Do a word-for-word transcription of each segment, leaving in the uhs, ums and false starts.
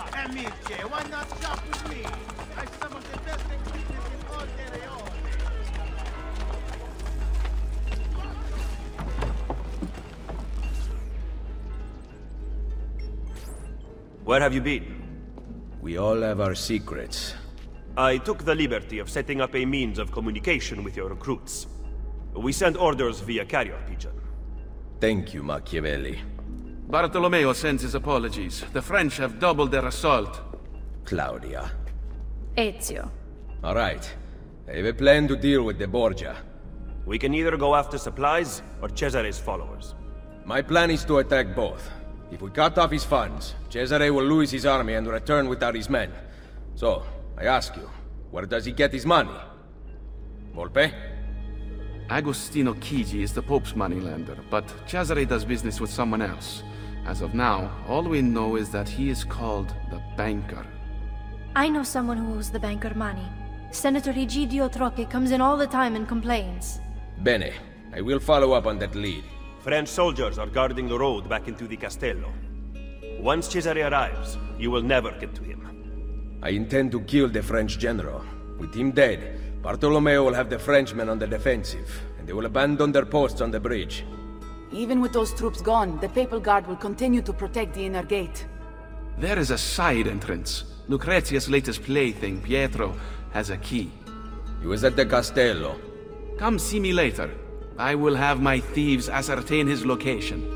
Amici, why not shop with me? I have some of the best ingredients in all the Leone. Where have you been? We all have our secrets. I took the liberty of setting up a means of communication with your recruits. We send orders via carrier pigeon. Thank you, Machiavelli. Bartolomeo sends his apologies. The French have doubled their assault. Claudia. Ezio. All right. I have a plan to deal with the Borgia. We can either go after supplies or Cesare's followers. My plan is to attack both. If we cut off his funds, Cesare will lose his army and return without his men. So, I ask you, where does he get his money? Volpe? Agostino Chigi is the Pope's moneylender, but Cesare does business with someone else. As of now, all we know is that he is called the Banker. I know someone who owes the banker money. Senator Egidio Trocche comes in all the time and complains. Bene. I will follow up on that lead. French soldiers are guarding the road back into the Castello. Once Cesare arrives, you will never get to him. I intend to kill the French general. With him dead, Bartolomeo will have the Frenchmen on the defensive, and they will abandon their posts on the bridge. Even with those troops gone, the Papal Guard will continue to protect the inner gate. There is a side entrance. Lucrezia's latest plaything, Pietro, has a key. He was at the Castello. Come see me later. I will have my thieves ascertain his location.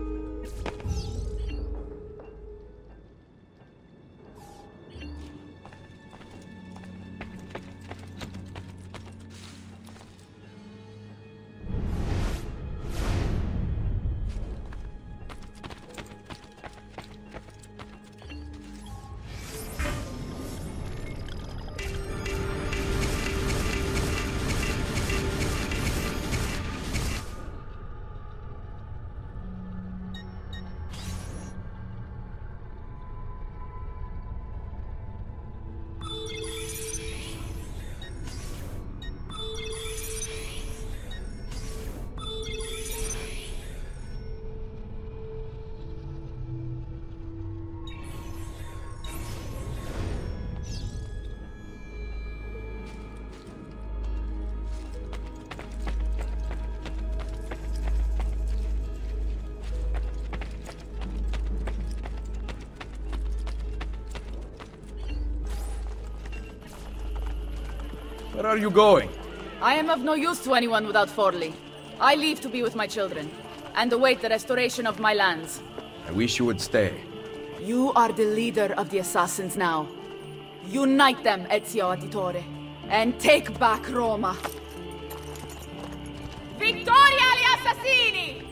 Where are you going? I am of no use to anyone without Forli. I leave to be with my children, and await the restoration of my lands. I wish you would stay. You are the leader of the assassins now. Unite them, Ezio Auditore, and take back Roma. Vittoria agli assassini!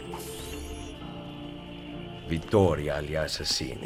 Vittoria agli assassini.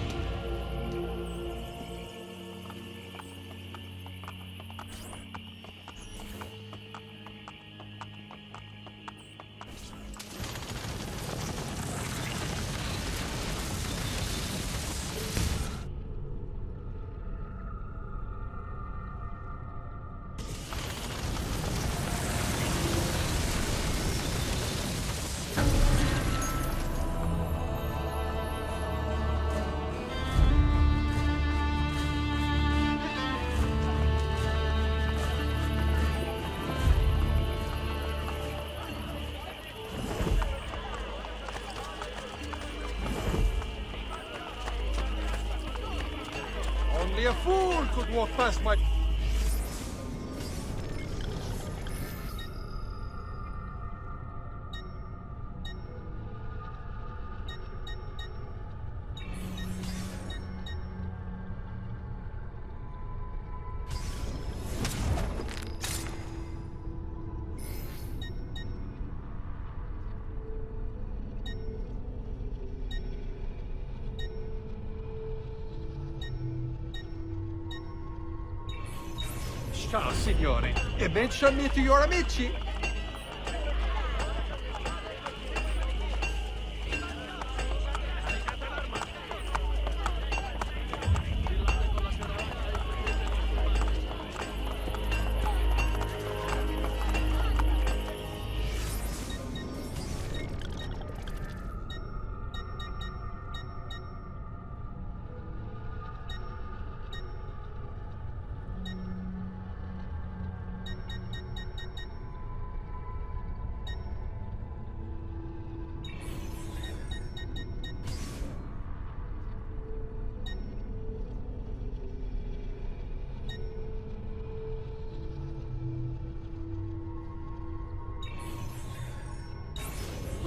Only a fool could walk past my... Ciao, signore. E mention me to your amici.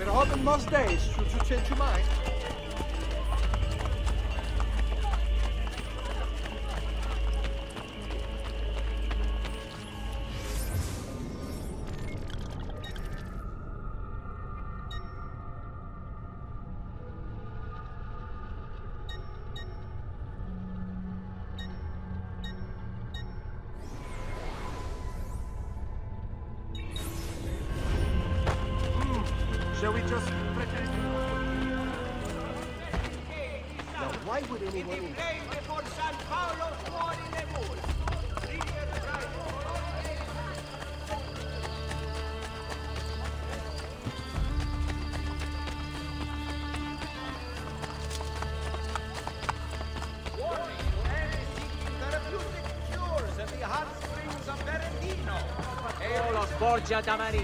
We're hoping most days, should you change your mind. Shall we just pretend? Now, why would anyone... Borgia da Maria.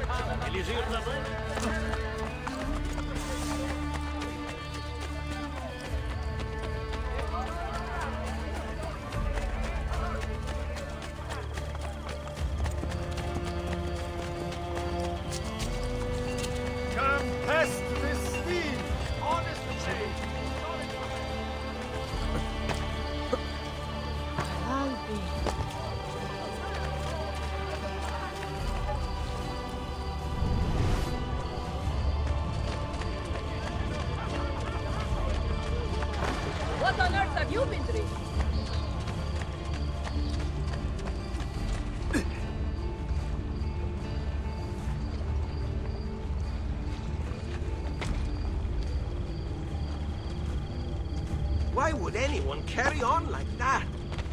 Come test this steed! Honest change! What on earth have you been drinking? Why would anyone carry on like that?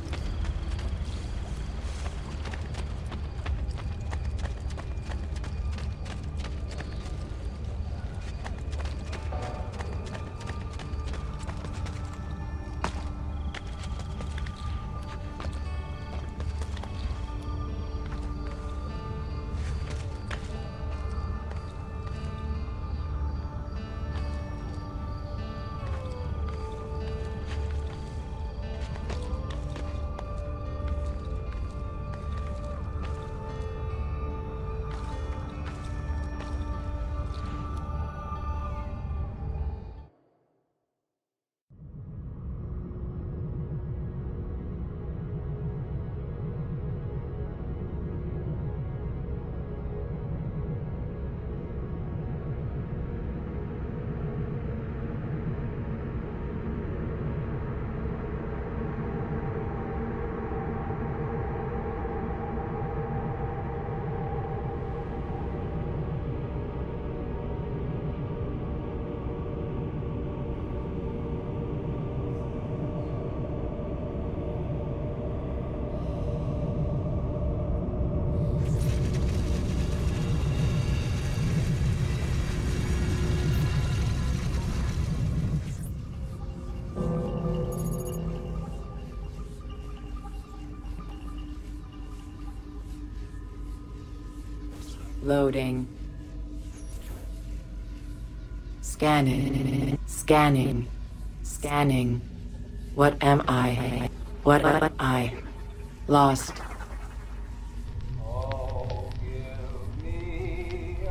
Loading. Scanning. Scanning. Scanning. What am I? What am I? Lost. Oh, give me a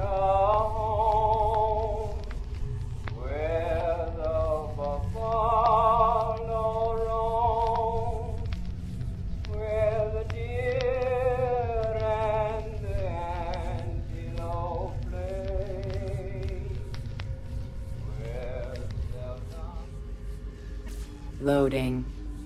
home where the buffalo roam, where the deer and the antelope play, where the Loading.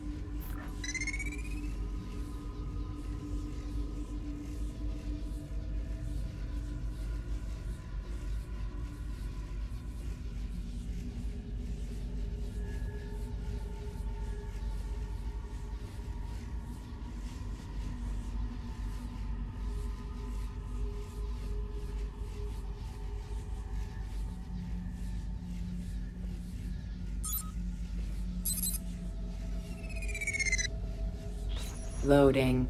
Loading.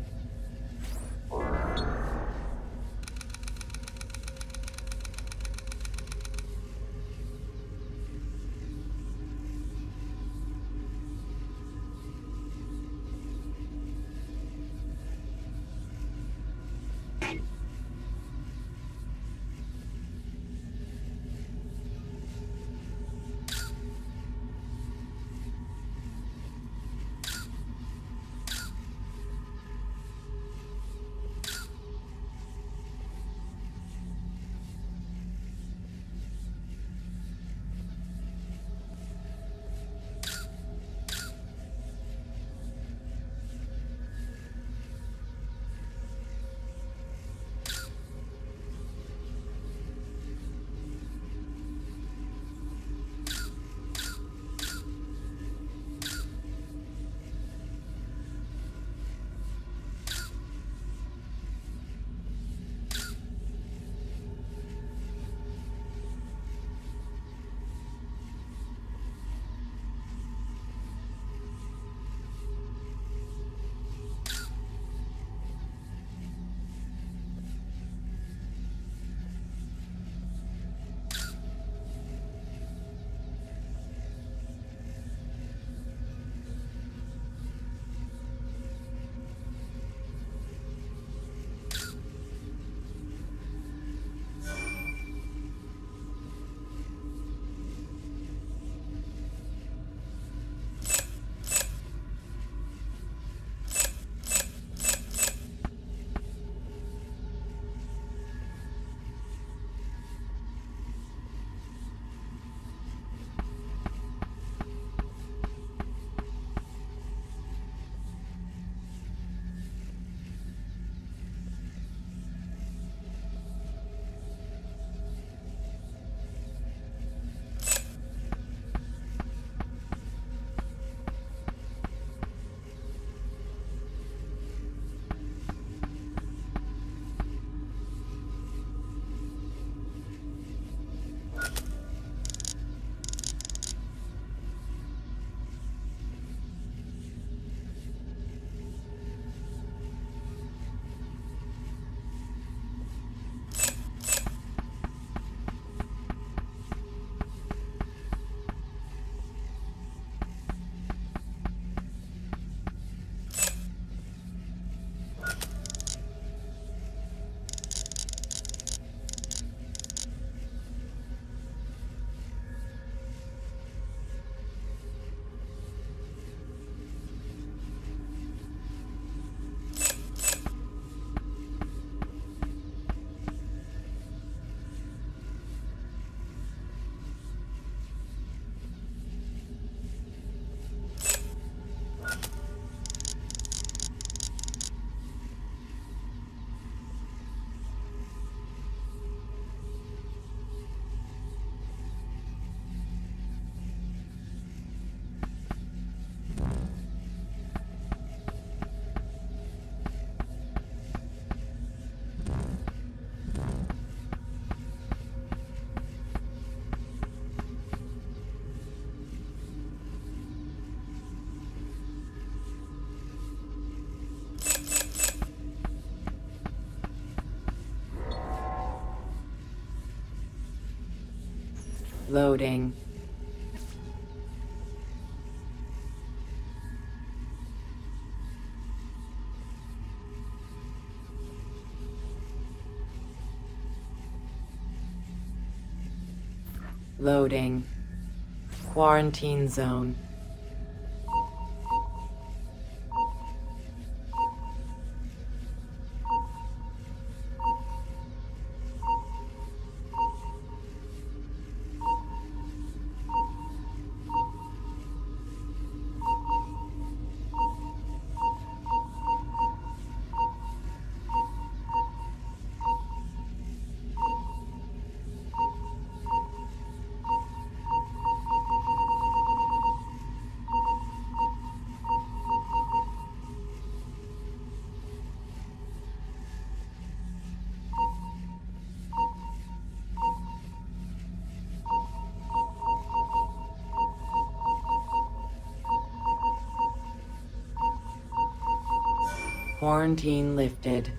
Loading. Loading. Quarantine zone. Quarantine lifted.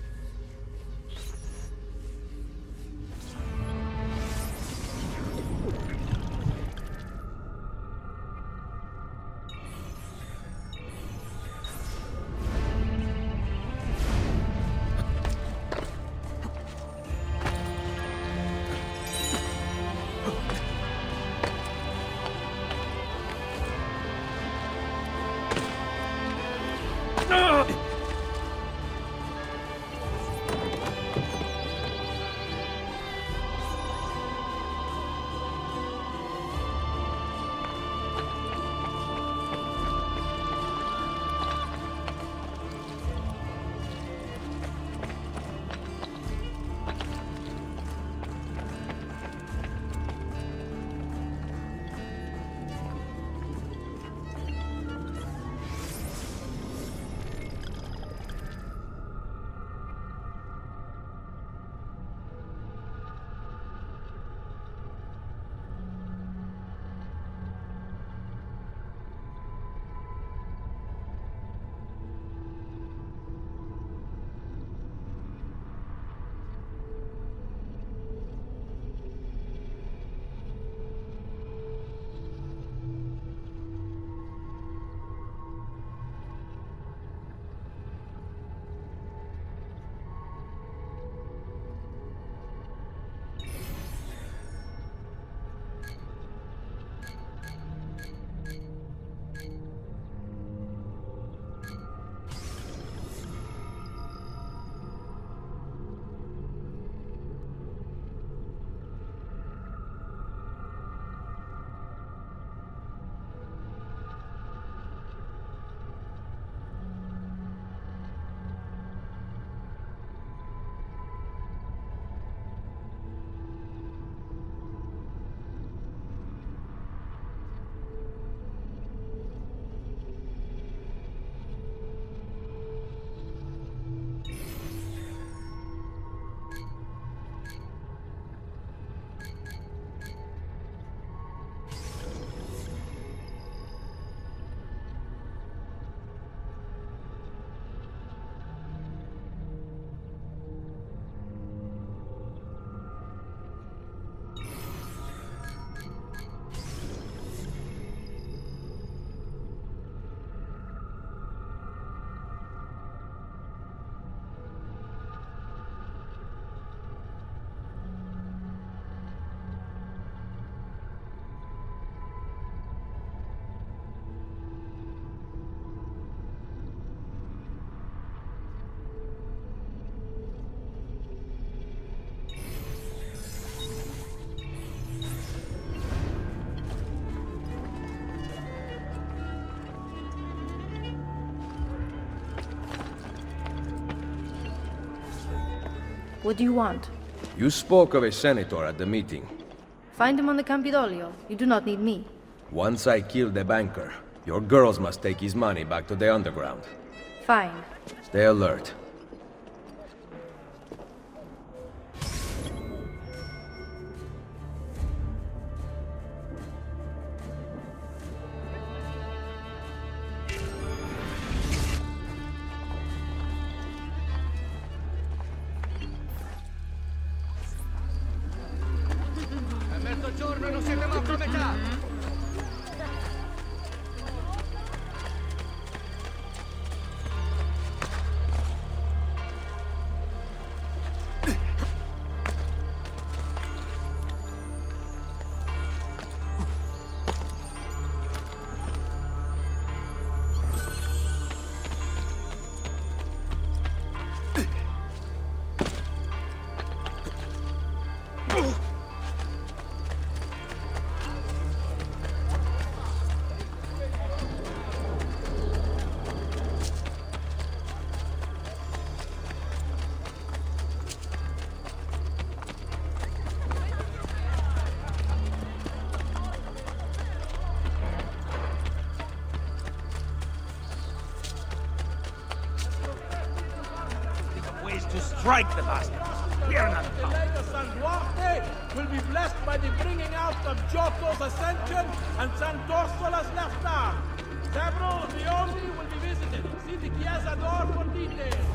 What do you want? You spoke of a senator at the meeting. Find him on the Campidoglio. You do not need me. Once I kill the banker, your girls must take his money back to the underground. Fine. Stay alert. Mezzogiorno non siete morti! to strike the bastard. We are not The Lega San Duarte will be blessed by the bringing out of Giotto's ascension and Sant'Orsola's left arm. Several of the only will be visited. See the Chiesa door for details.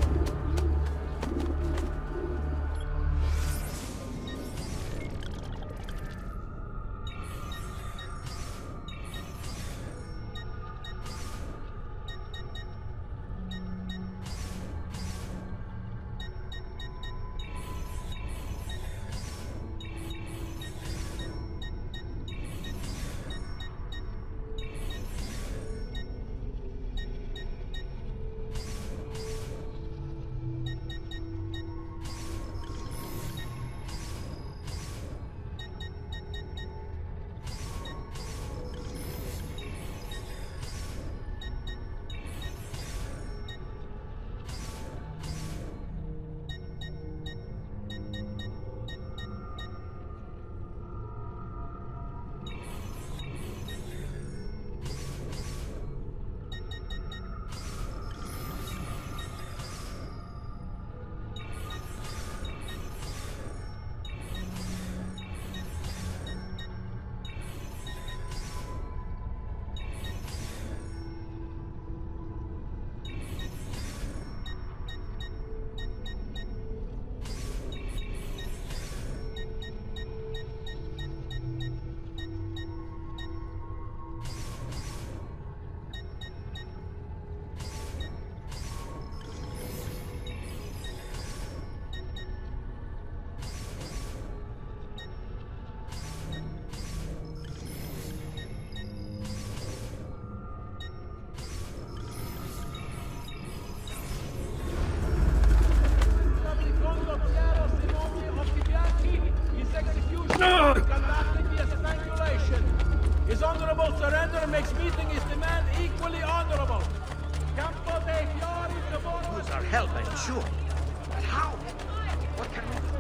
His honorable surrender makes meeting his demand equally honorable. Campo dei Fiori, Those are help, I'm sure. But how? What can we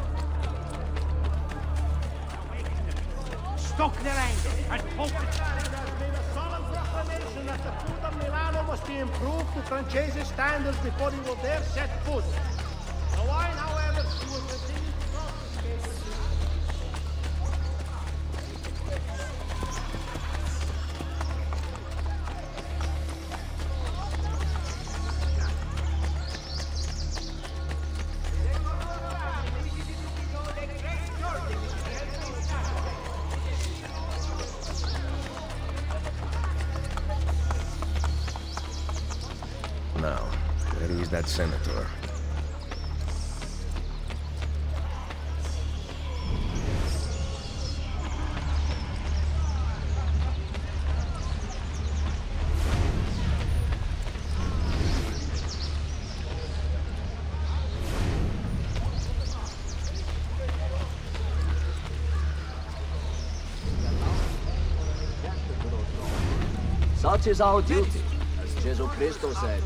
do? Stoke their anger and poke it. made a solemn proclamation that the food of Milano must be improved to Francese standards before he will dare set foot. The wine, however, he will continue to confiscate. Now, where is that senator? Such is our duty, as Jesus Christo said.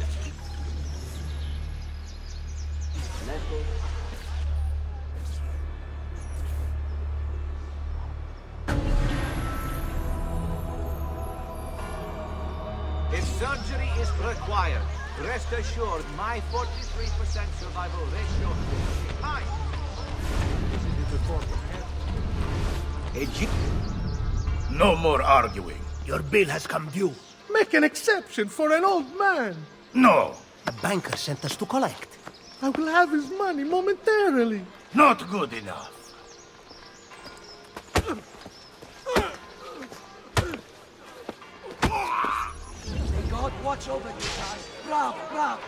If surgery is required, rest assured my forty-three percent survival ratio is high. No more arguing. Your bill has come due. Make an exception for an old man. No, The banker sent us to collect. I will have his money momentarily. not good enough. May God watch over you, guys. Bravo, bravo.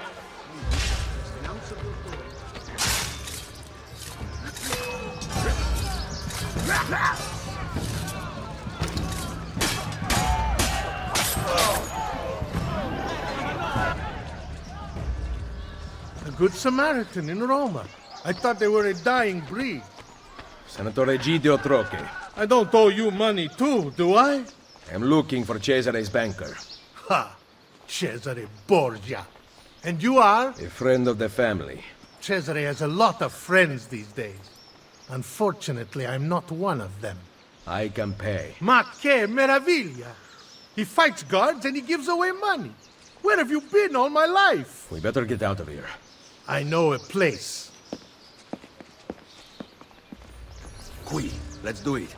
A good Samaritan in Roma. I thought they were a dying breed. Senator Egidio Troche. I don't owe you money too, do I? I'm looking for Cesare's banker. Ha! Cesare Borgia. And you are? A friend of the family. Cesare has a lot of friends these days. Unfortunately, I'm not one of them. I can pay. Ma che meraviglia! He fights guards and he gives away money. Where have you been all my life? We better get out of here. I know a place. Qui, let's do it.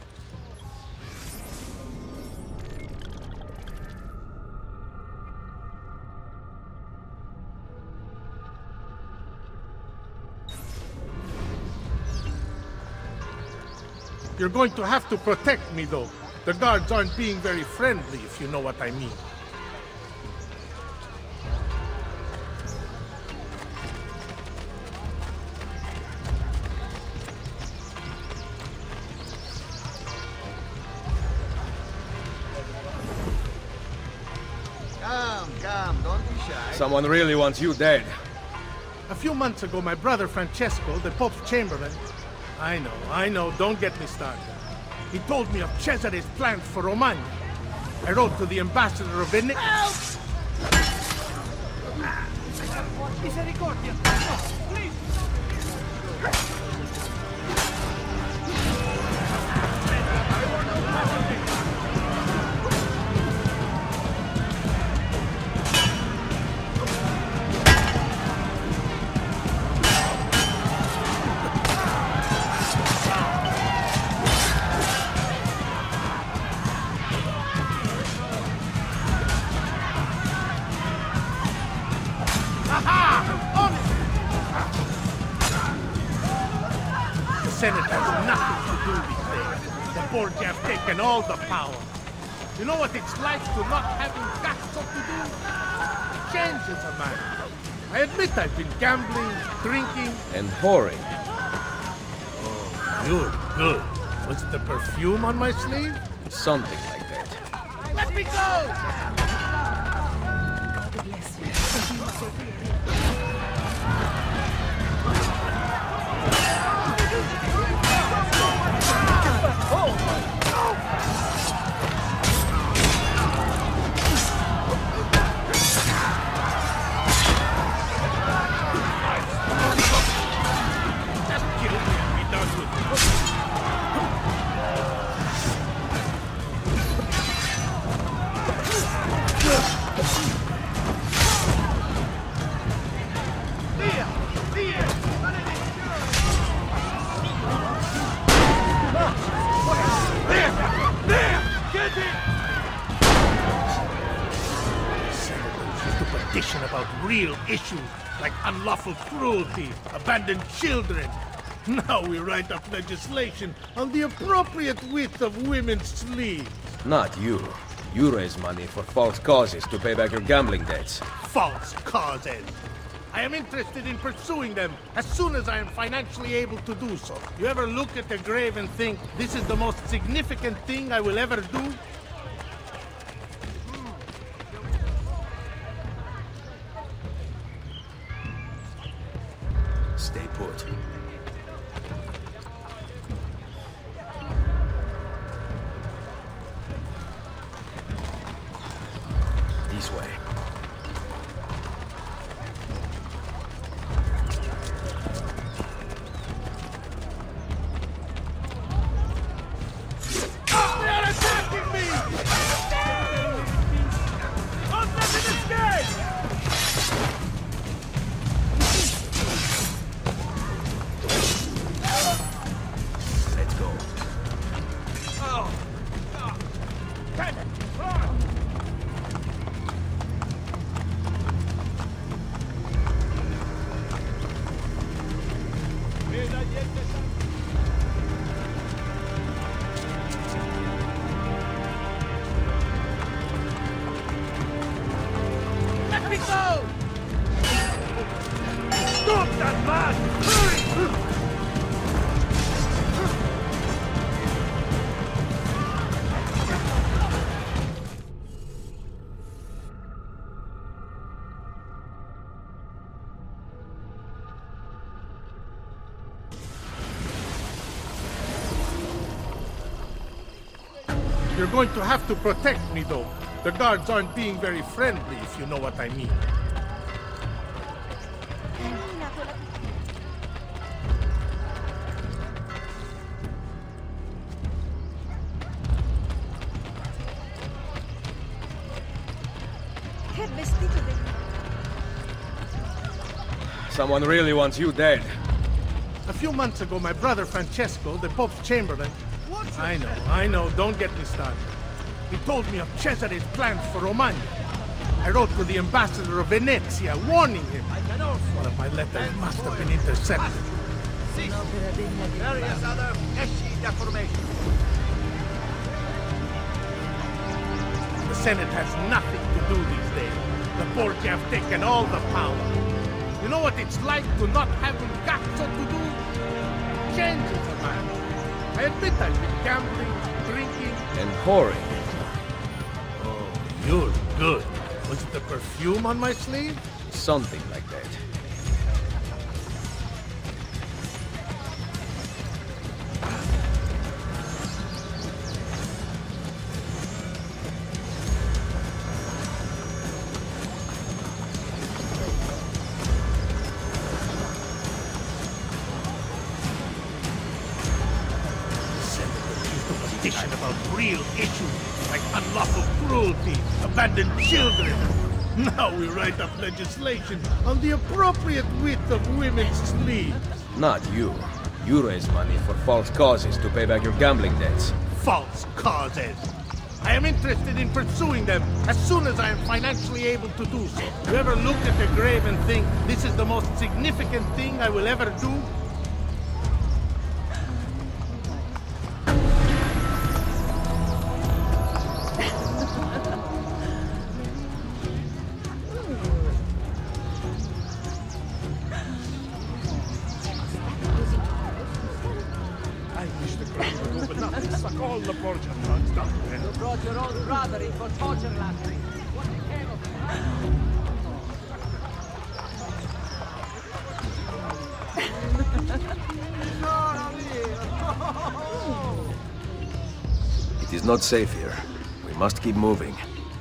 You're going to have to protect me, though. The guards aren't being very friendly, if you know what I mean. Come, come, don't be shy. Someone really wants you dead. A few months ago, my brother Francesco, the Pope's Chamberlain... I know, I know, don't get me started. He told me of Cesare's plans for Romagna. I wrote to the ambassador of Venice... Help! Misericordia! Please! The Senate has nothing to do these days. The Borgia have taken all the power. You know what it's like to not having got what to do? It changes a man. I admit I've been gambling, drinking... And whoring. Oh, good, good. Was it the perfume on my sleeve? Something like that. Let me go! About real issues like unlawful cruelty, abandoned children. Now we write up legislation on the appropriate width of women's sleeves. Not you. You raise money for false causes to pay back your gambling debts. False causes. I am interested in pursuing them as soon as I am financially able to do so. You ever look at a grave and think, this is the most significant thing I will ever do? Stay put. This way. They're attacking me! Don't let them escape! Let me go! Stop that man! Hurry! You're going to have to protect me, though. The guards aren't being very friendly, if you know what I mean. someone really wants you dead. A few months ago, my brother Francesco, the Pope's Chamberlain... I know, I know, don't get me started. He told me of Cesare's plans for Romagna. I wrote to the ambassador of Venezia, warning him. One of my letters must have been intercepted. Various other esci deformations. The Senate has nothing to do these days. The Borgia have taken all the power. You know what it's like to not have a cazzo to do? Changes a man. I admit I've been gambling, drinking... And whoring. Oh, you're good. Was it the perfume on my sleeve? Something like that. About real issues like unlawful cruelty, abandoned children. Now we write up legislation on the appropriate width of women's sleeves. Not you. You raise money for false causes to pay back your gambling debts. False causes. I am interested in pursuing them as soon as I am financially able to do so. You ever look at a grave and think, this is the most significant thing I will ever do? All the Borgia drugs, Doctor You brought your own brother in for torture last week. What became of him? It is not safe here. We must keep moving.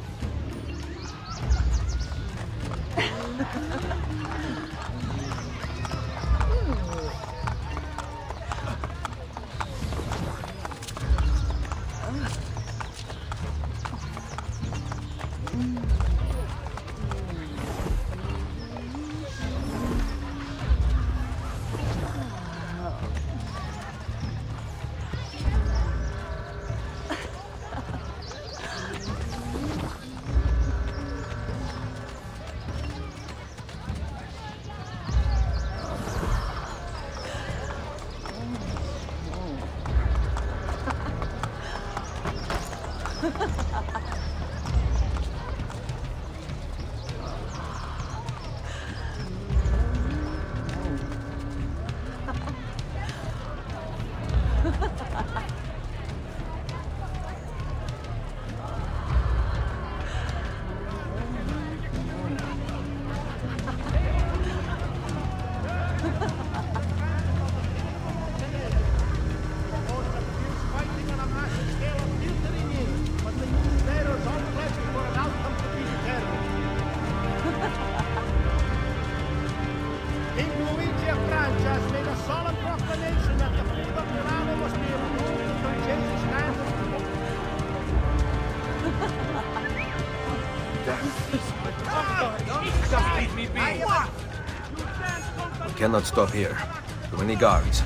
We cannot stop here. Too many guards.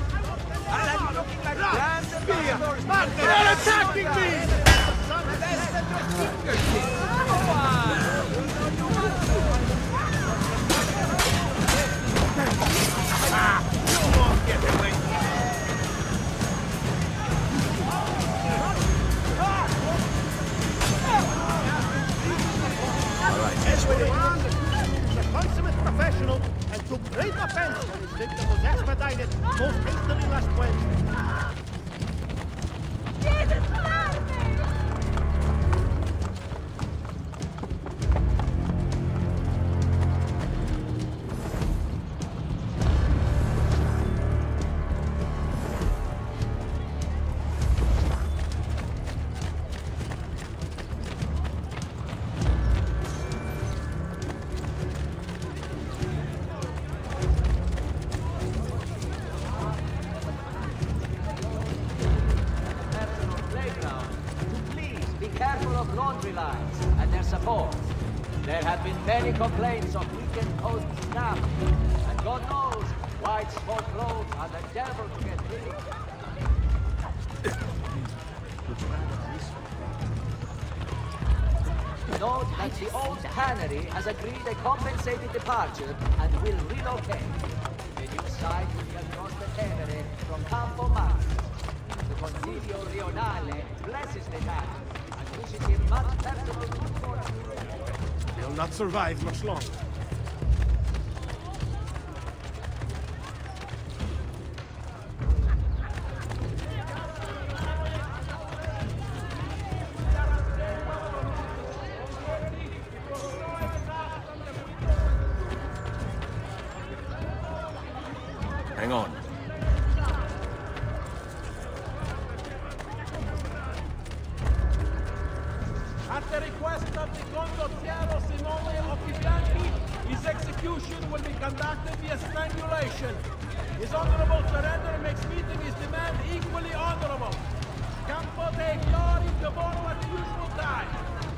They're attacking me! Ah, you won't get away. All right, a consummate professional and took great offense when his victim was expedited most hastily last Wednesday. Laundry lines and their support. There have been many complaints of weekend coast staff, and God knows, white smoke roads are the devil to get rid of. Note that the old tannery has agreed a compensated departure and will relocate. The new site will be across the Tevere from Campo Marte. The Consiglio Rionale blesses the man and wishes him much personal good fortune. They'll not survive much longer. Hang on. At the request of the condottiero Simone Occhibianchi, his execution will be conducted via strangulation. His honorable surrender makes meeting his demand equally honorable. Campo dei Fiori tomorrow at the usual time.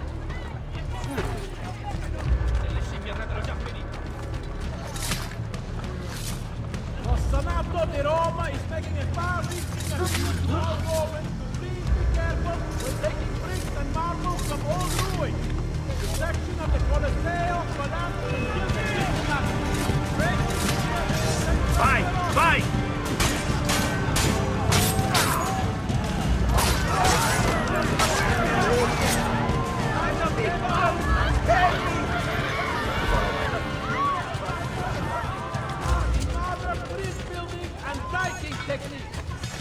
Lo Senato di Roma is making a far-reaching appeal to all Romans to please be careful when taking bricks and marble from old ruins. The section of the Colosseo collapsed and killed the Christians. Vai! Vai! Modern bridge building and diking techniques.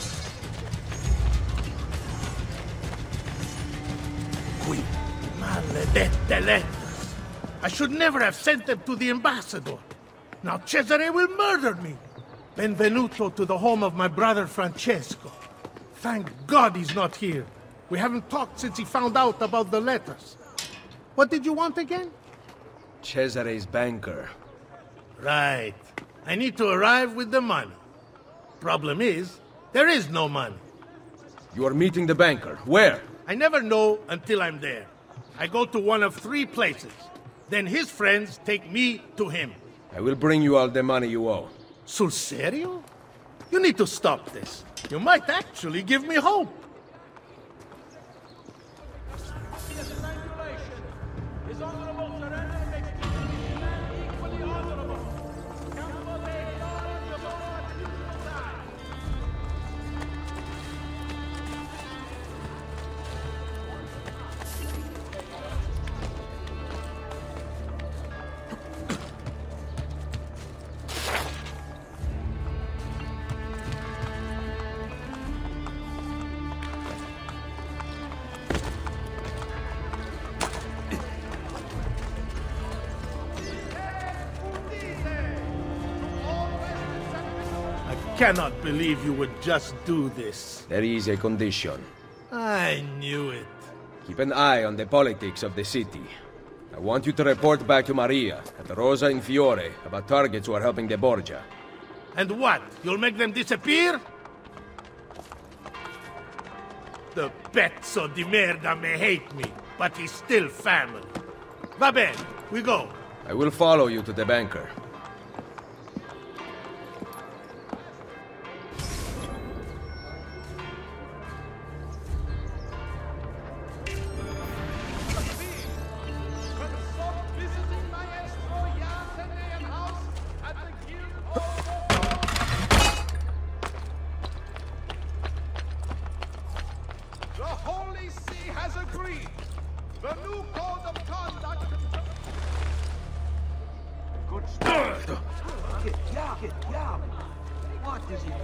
Qui, maledette letters. I should never have sent them to the ambassador. Now Cesare will murder me. Benvenuto to the home of my brother Francesco. Thank God he's not here. We haven't talked since he found out about the letters. What did you want again? Cesare's banker. Right. I need to arrive with the money. Problem is, there is no money. You are meeting the banker. Where? I never know until I'm there. I go to one of three places. Then his friends take me to him. I will bring you all the money you owe. Sul serio? You need to stop this. You might actually give me hope. Strangulation. His honorable surrender makes meeting his demand equally honorable. Campo dei Fiori tomorrow at the usual time. I cannot believe you would just do this. There is a condition. I knew it. Keep an eye on the politics of the city. I want you to report back to Maria at Rosa and Fiore about targets who are helping the Borgia. And what? You'll make them disappear? The pezzo di merda may hate me, but he's still family. Va bene, we go. I will follow you to the banker. The Holy See has agreed. The new code of conduct. Good stuff. Get down, get down. What is it?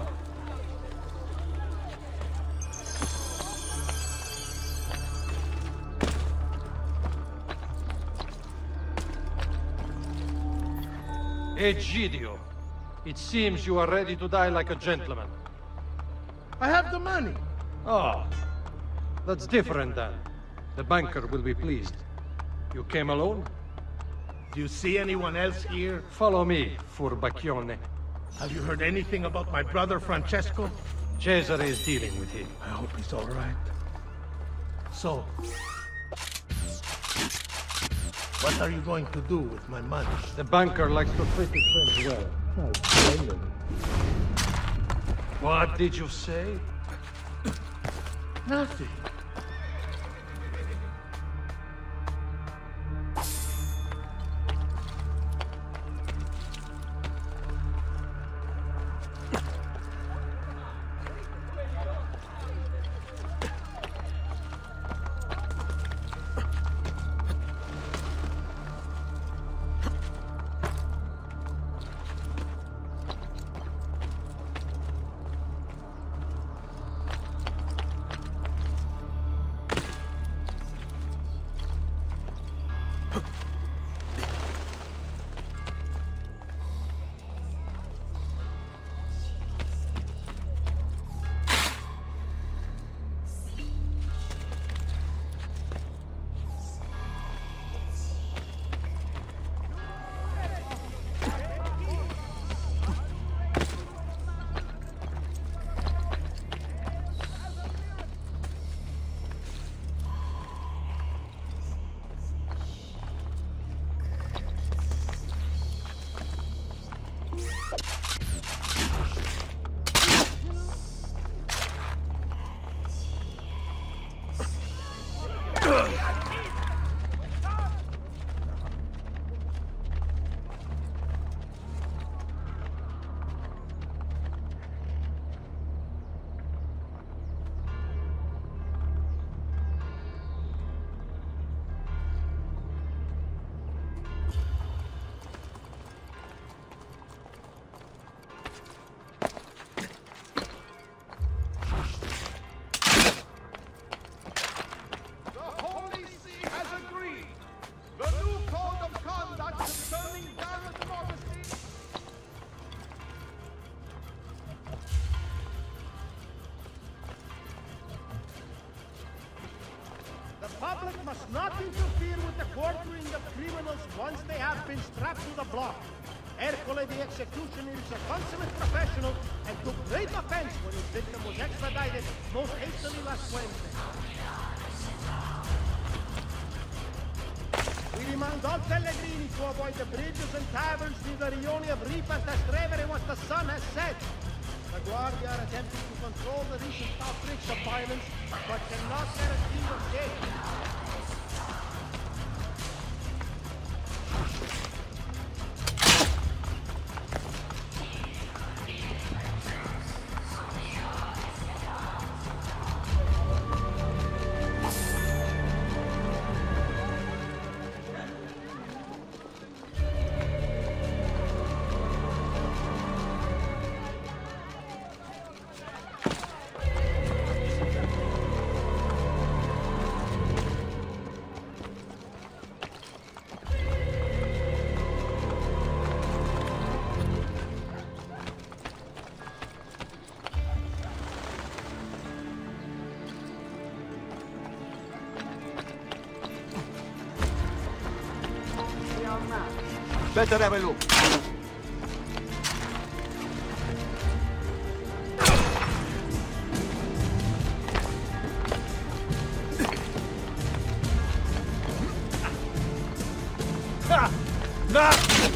Egidio, it seems you are ready to die like a gentleman. I have the money. Oh, that's different then. The banker will be pleased. You came alone? Do you see anyone else here? Follow me, Furbacchione. Have you heard anything about my brother Francesco? Cesare is dealing with him. I hope he's all right. So, what are you going to do with my money? The banker likes to treat his friends well. What did you say? Nothing. public must not interfere with the quartering of criminals once they have been strapped to the block. Ercole the executioner is a consummate professional and took great offense when his victim was extradited most hastily last Wednesday. We remind all Pellegrini to avoid the bridges and taverns near the rione of Ripa and Trevere what the sun has said. The Guardia are attempting to control the recent outbreaks of violence, but cannot guarantee your safety. Better have a look. Ha! No!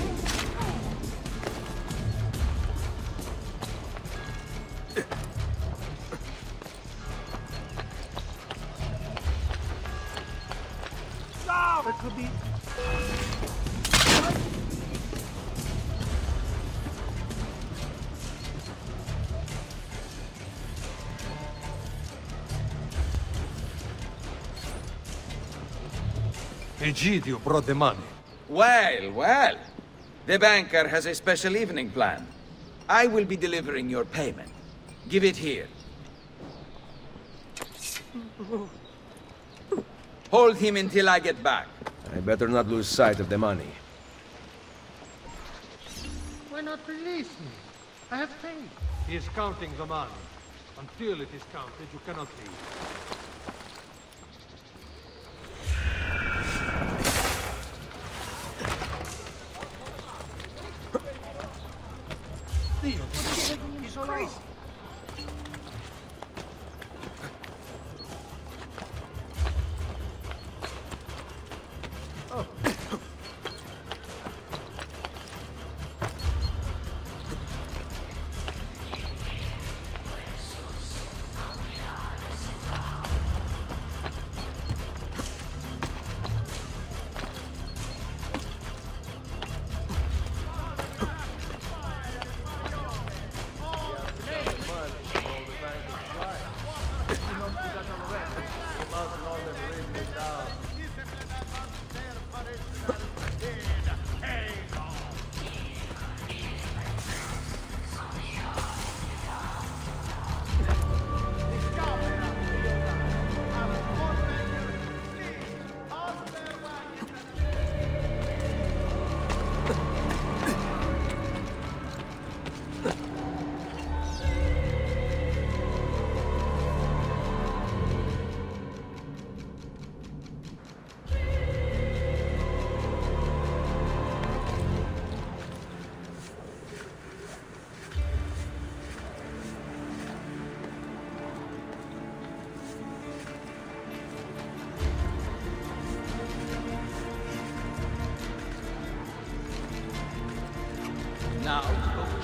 Stop! It could be... Egidio brought the money. Well, well. The banker has a special evening planned. I will be delivering your payment. Give it here. Hold him until I get back. I better not lose sight of the money. Why not release me? I have paid. He is counting the money. Until it is counted, you cannot leave. Dio, what's taking you so long? Oh.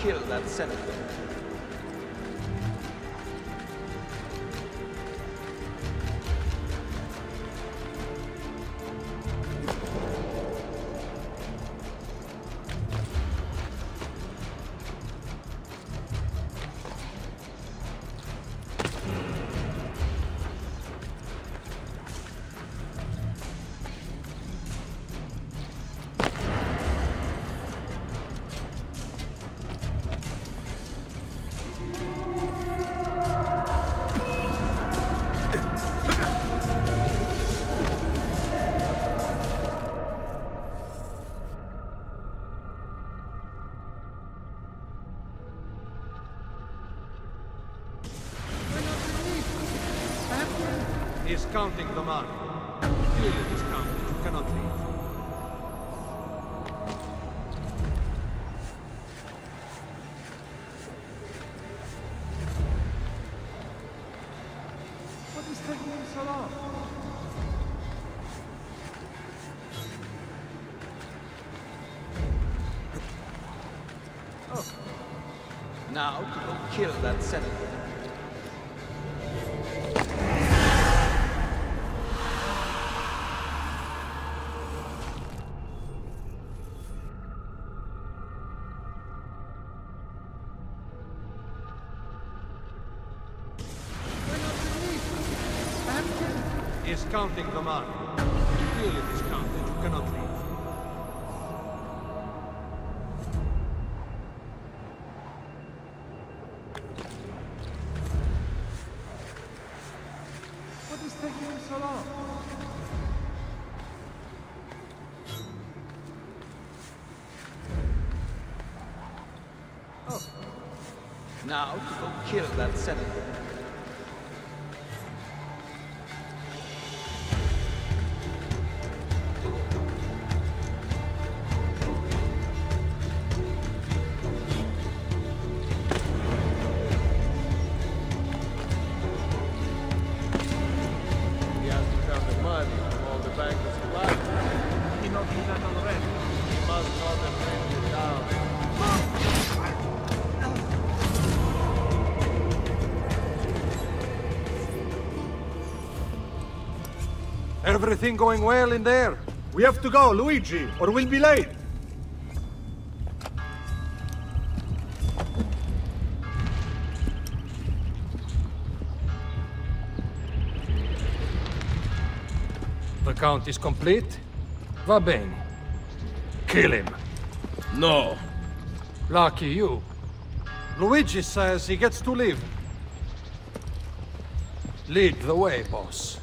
kill that senator. He's counting the money. Clearly it is counted. You cannot leave. What is taking him so long? Oh. Now to go kill that senator. Is counting the money. Clearly it is counted. You cannot leave. What is taking him so long? Oh. Now to go kill that senator. Everything going well in there? We have to go, Luigi, or we'll be late. The count is complete? Va bene. Kill him. No. Lucky you. Luigi says he gets to live. Lead the way, boss.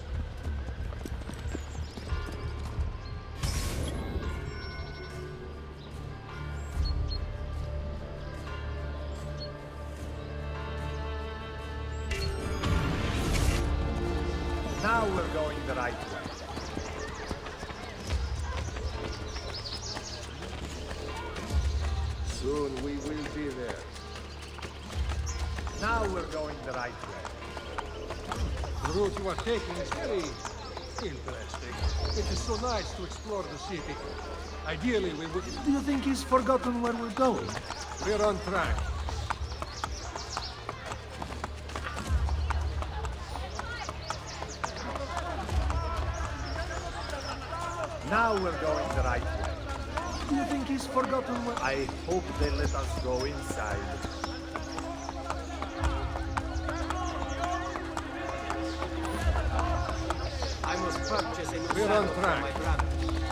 Now we're going the right way. Soon we will be there. Now we're going the right way. The route you are taking is very interesting. It is so nice to explore the city. Ideally, we would... Do you think he's forgotten where we're going? We're on track. Now we're going the right way. Do you think he's forgotten where... I hope they let us go inside. I must purchase a new We're saddle on for track. my brother.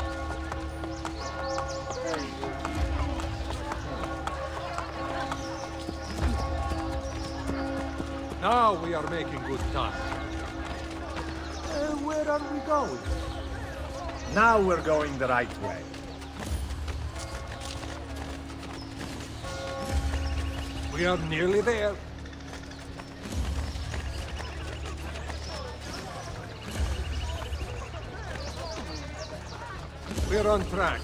Now we are making good time. Uh, where are we going? Now we're going the right way. We are nearly there. We're on track.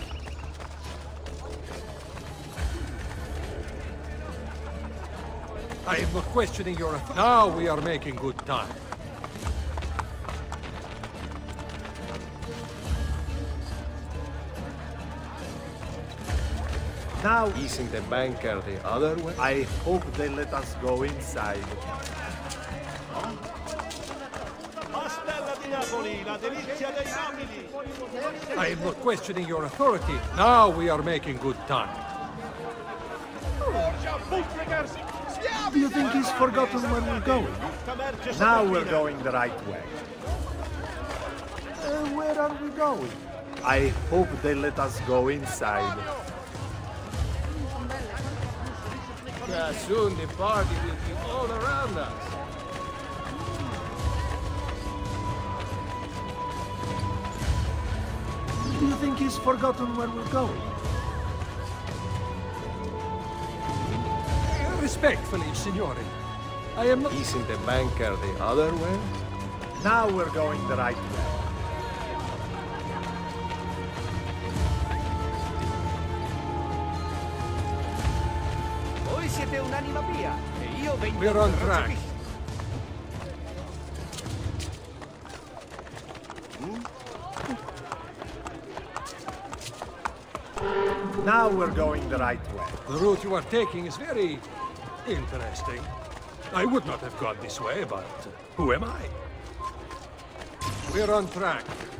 I am not questioning your... Now we are making good time. Now, isn't the banker the other way? I hope they let us go inside. I am not questioning your authority. Now we are making good time. Do you think he's forgotten where we're going? Now we're going the right way. Uh, where are we going? I hope they let us go inside. Yeah, soon the party will be all around us. Do you think he's forgotten where we're going? Respectfully, signore. I am not... Isn't the banker the other way? Now we're going the right way. Voi siete un'anima mia, e io vengo... We're on track. Now we're going the right way. The route you are taking is very interesting. I would not have gone this way, but who am I? We're on track.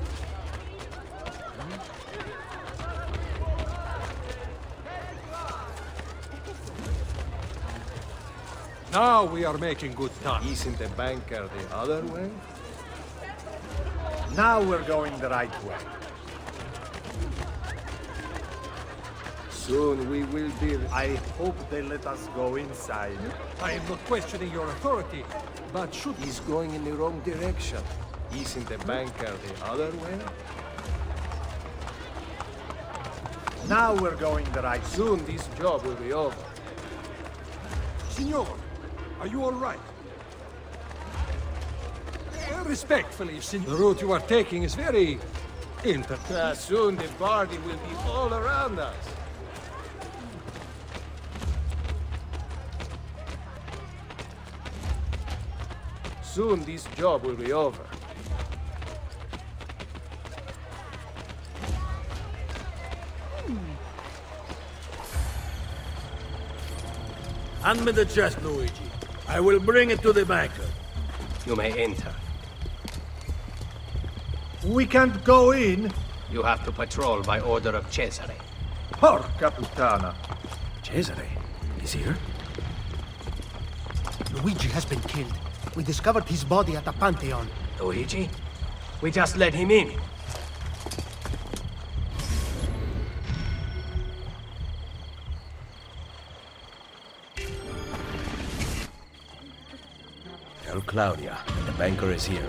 Now we are making good time. Isn't the banker the other way? Now we're going the right way. Soon we will be... I hope they let us go inside. I am not questioning your authority, but should... He's going in the wrong direction. Isn't the banker the other way? Now we're going the right way. Soon this job will be over. Signor, are you all right? Uh, Respectfully, signor. The route you are taking is very... interesting. Uh, soon the party will be all around us. Soon this job will be over. Hand me the chest, Luigi. I will bring it to the banker. You may enter. We can't go in. You have to patrol by order of Cesare. Porca puttana. Cesare? He's here? Luigi has been killed. We discovered his body at the Pantheon. Luigi? We just let him in. Tell Claudia, the banker is here.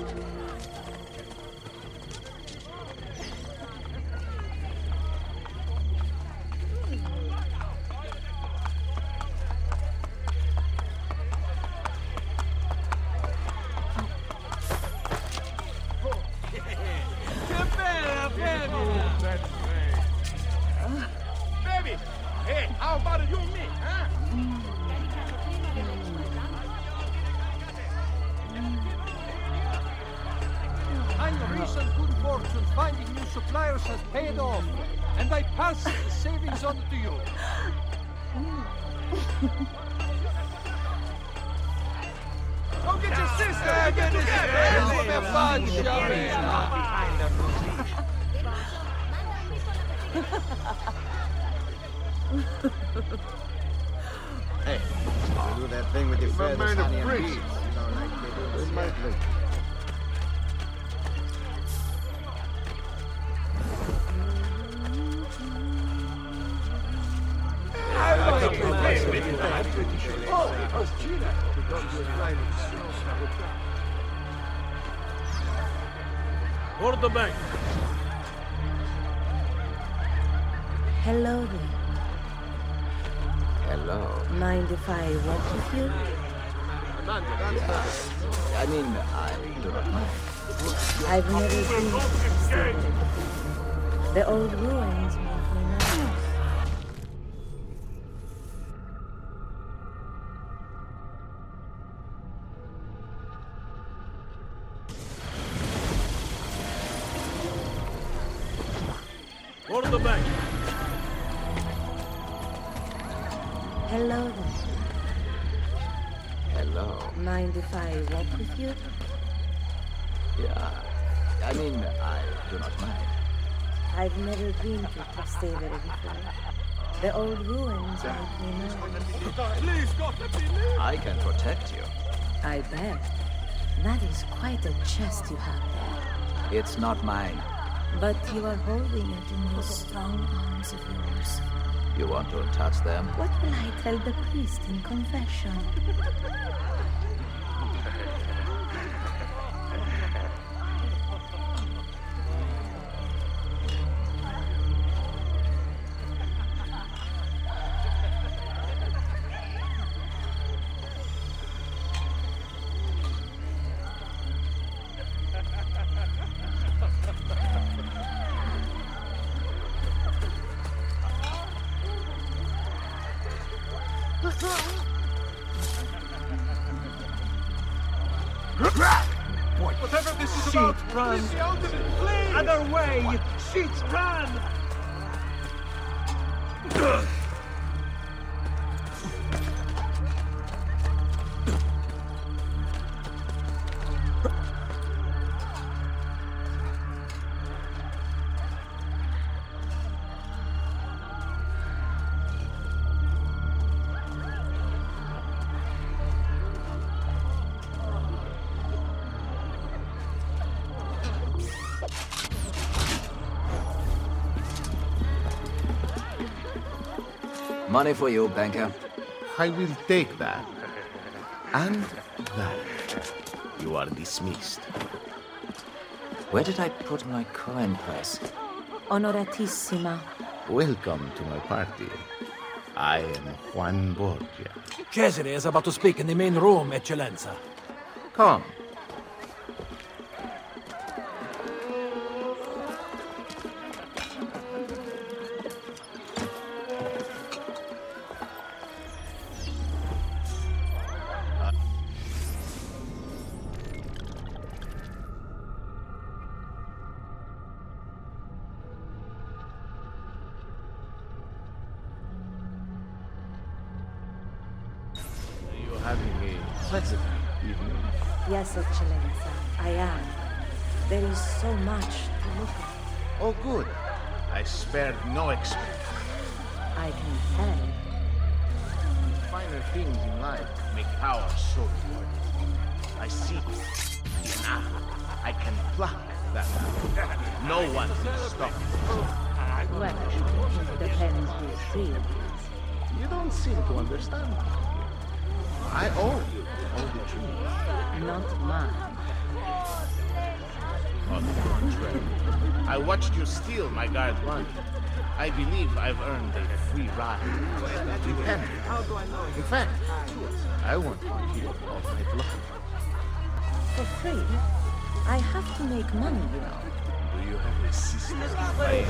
Hey, you do that thing with your feathers, honey, and beads. You know, like they do with smuggling. For the bank. Hello there. Hello. Mind if I walk with you? Yes. I mean, I do not mind. I've never been to Castello. The old ruins make me nervous. For the bank. Hello there. Hello. Mind if I walk with you? Yeah. I mean, I do not mind. I've never been to Trastevere before. The old ruins make me nervous. I can protect you. I bet. That is quite a chest you have there. It's not mine. But you are holding it in those strong arms of yours. You want to touch them? What will I tell the priest in confession? Whatever this is about, run! Other way! Sheet, run! Money for you, banker. I will take that. And that. You are dismissed. Where did I put my coin purse? Onoratissima. Welcome to my party. I am Juan Borgia. Cesare is about to speak in the main room, Eccellenza. Come. Having a pleasant evening. Yes, Eccellenza, I am. There is so much to look at. Oh, good. I spared no expense. I can tell. The finer things in life make power so important. I see it. Now, I can pluck that out. No one can stop me. Well, it depends who's free. You don't seem to understand. I owe you all the truth. Not mine. On the contrary, I watched you steal my guard's money. I believe I've earned a free ride. Repent. In fact, I want you here all night long. For free? I have to make money, you know. Do you have a sister? I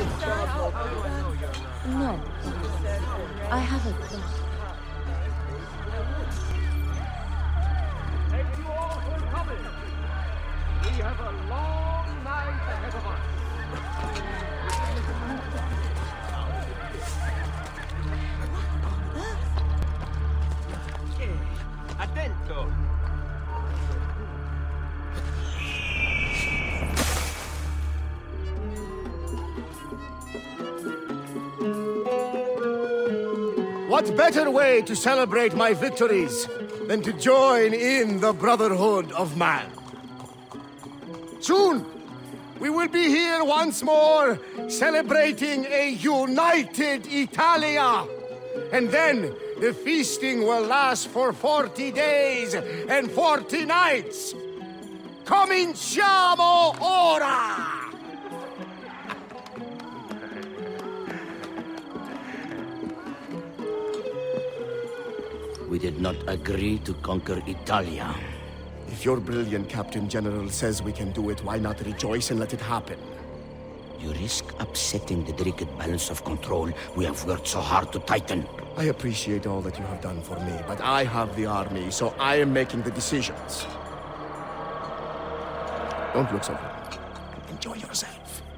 No. I have a brother. Thank you all for coming. We have a long night ahead of us. Attento! What better way to celebrate my victories than to join in the Brotherhood of Man? Soon, we will be here once more, celebrating a united Italia. And then, the feasting will last for forty days and forty nights. Cominciamo ora! We did not agree to conquer Italia. If your brilliant Captain General says we can do it, why not rejoice and let it happen? You risk upsetting the delicate balance of control we have worked so hard to tighten. I appreciate all that you have done for me, but I have the army, so I am making the decisions. Don't look so bad. Enjoy yourself.